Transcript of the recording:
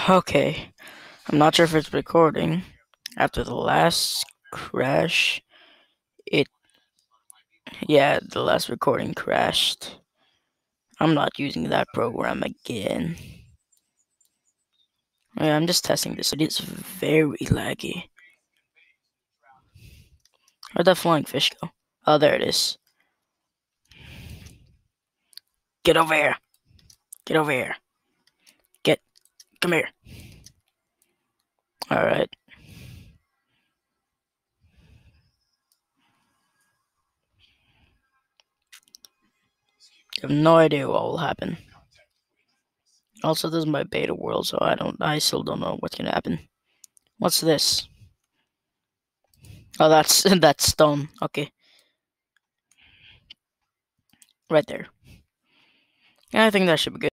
Okay, I'm not sure if it's recording. After the last crash, it, yeah, the last recording crashed. I'm not using that program again. Yeah, I'm just testing this. It is very laggy. Where'd that flying fish go? Oh, there it is. Get over here. Get over here. Come here. Alright. I have no idea what will happen. Also, this is my beta world, so I still don't know what's gonna happen. What's this? Oh, that's that's stone. Okay, right there. Yeah, I think that should be good.